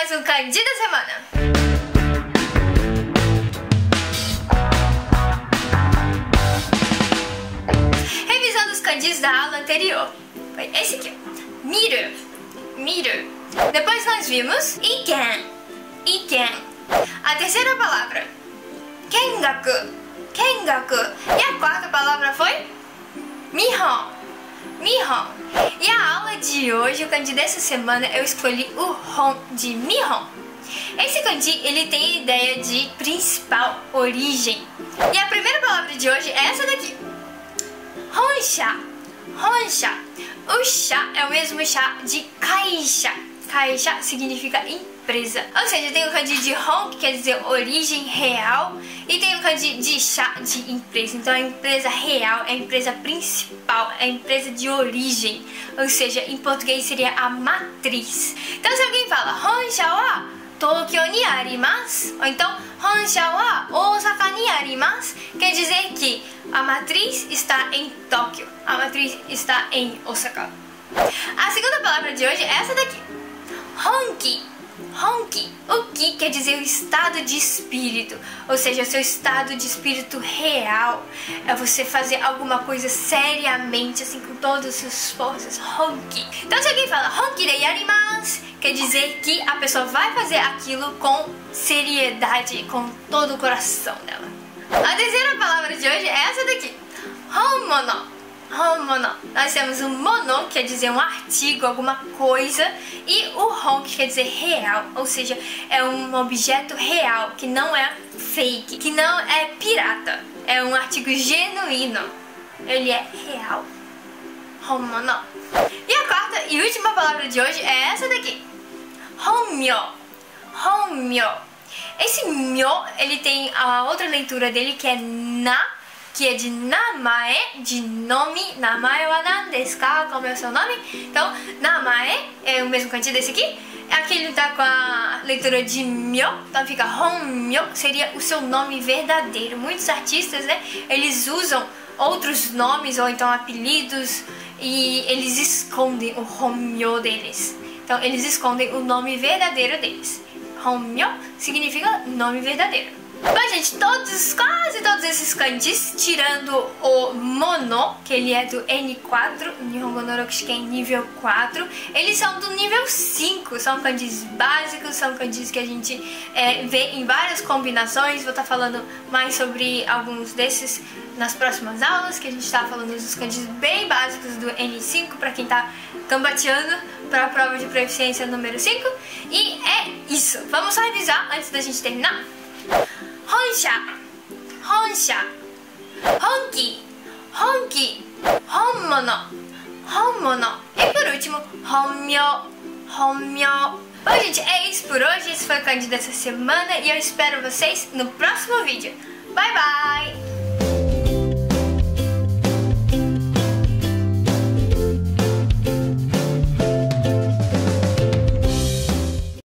mais um kanji da semana. Revisando os kanjis da aula anterior, foi esse aqui, miru, miru. Depois nós vimos iken, iken. A terceira palavra, kengaku, kengaku. E a quarta palavra foi mihon, mihon. E a aula de hoje, o kanji dessa semana, eu escolhi o hon de mihon. Esse kanji, ele tem a ideia de principal, origem. E a primeira palavra de hoje é essa daqui, honsha, honsha. O chá é o mesmo chá de kaisha. Kaisha significa empresa. Ou seja, tem o kanji de hon, que quer dizer origem real, e tem o kanji de chá de empresa. Então a empresa real é a empresa principal, é a empresa de origem. Ou seja, em português seria a matriz. Então se alguém fala honsha wa Tokyo ni arimasu, ou então honsha wa Osaka ni arimasu, quer dizer que a matriz está em Tóquio, a matriz está em Osaka. A segunda palavra de hoje é essa daqui, honki, honki. O ki quer dizer o estado de espírito, ou seja, o seu estado de espírito real. É você fazer alguma coisa seriamente, assim, com todas as suas forças, honki. Então se alguém fala honki de yarimasu, quer dizer que a pessoa vai fazer aquilo com seriedade, com todo o coração dela. A terceira palavra de hoje é essa daqui, honmono. Honmono. Nós temos o mono, que quer dizer um artigo, alguma coisa, e o hon, que quer dizer real, ou seja, é um objeto real, que não é fake, que não é pirata, é um artigo genuíno, ele é real. Honmono. E a quarta e última palavra de hoje é essa daqui, honmyo, honmyo. Esse myo, ele tem a outra leitura dele, que é na, que é de namae, de nome. Namae wa nan desu ka? Como é o seu nome? Então, namae é o mesmo kanji desse aqui. Aqui ele tá com a leitura de myo, então fica honmyo, seria o seu nome verdadeiro. Muitos artistas, né, eles usam outros nomes ou então apelidos e eles escondem o honmyo deles. Então, eles escondem o nome verdadeiro deles. Honmyo significa nome verdadeiro. Bom, gente, quase todos esses kanjis, tirando o mono, que ele é do N4, Nihongo no Rokushiken nível 4, eles são do nível 5, são kanjis básicos, são kanjis que a gente vê em várias combinações. Vou estar falando mais sobre alguns desses nas próximas aulas, que a gente está falando dos kanjis bem básicos do N5, para quem está gambateando para a prova de proficiência número 5. E é isso, vamos só revisar antes da gente terminar. Honsha, honsha, honki, honki, honmono, honmono. E por último, honmyo, honmyo. Bom, gente, é isso por hoje. Esse foi o kanji dessa semana e eu espero vocês no próximo vídeo. Bye, bye!